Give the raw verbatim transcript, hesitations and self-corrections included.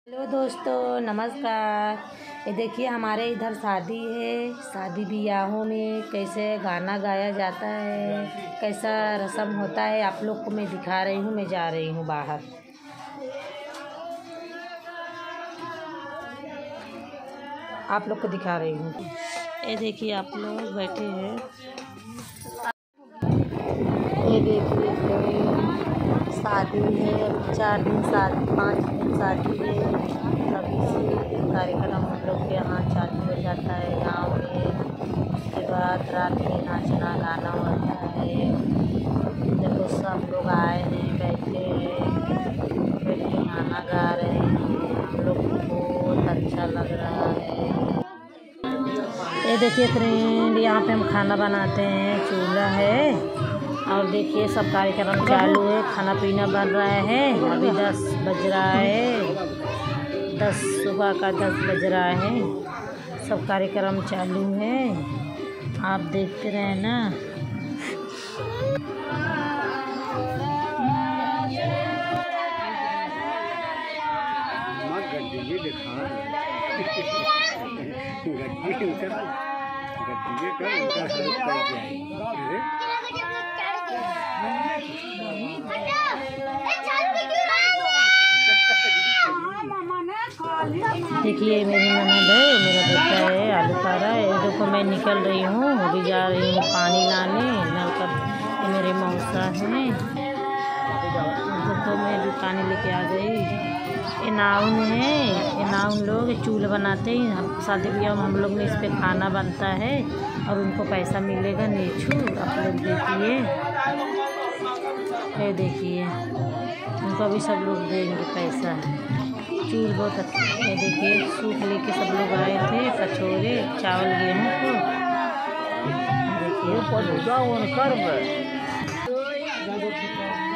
Hello दोस्तों, नमस्कार। ये देखिए हमारे इधर शादी है। शादी ब्याहों में कैसे गाना गाया जाता है, कैसा रस्म होता है, आप लोग को मैं दिखा रही हूँ। मैं जा रही हूँ बाहर, आप लोग को दिखा रही हूँ। ये देखिए आप लोग बैठे हैं। ये देखिए शादी है, चार दिन शादी, पाँच दिन शादी है। अभी से कार्यक्रम हम लोग के यहाँ चालू हो जाता है गांव में। उसके बाद रात में नाचना गाना होता है। देखो सब लोग आए हैं, बैठे हैं, बैठ के गाना गा रहे हैं। हम लोग को बहुत अच्छा लग रहा है। ये देखिए फ्रेंड, यहाँ पे हम खाना बनाते हैं, चूल्हा है और देखिए सब कार्यक्रम चालू है। खाना पीना बन रहा है। अभी दस बज रहा है, दस सुबह का दस बज रहा है। सब कार्यक्रम चालू है, आप देखते रहे ना। देखिए मेरी ननद है, मेरा बेटा है, आलू खा रहा है। देखो मैं निकल रही हूँ, अभी जा रही हूँ पानी लाने नल का। ये मेरे मौसा हैं, देखो मैं भी पानी लेके आ गई। ये नाउन है, ये नाउन लोग चूल्हा बनाते हैं। हम शादी ब्याह में हम लोग में इस पे खाना बनता है और उनको पैसा मिलेगा नेछू। आप लोग देखिए, ये देखिए उनको भी सब लोग देंगे पैसा। चूल बहुत अच्छा है। देखिए सूप लेके सब लोग आए थे, कचौरे चावल गेहूँ को। देखिए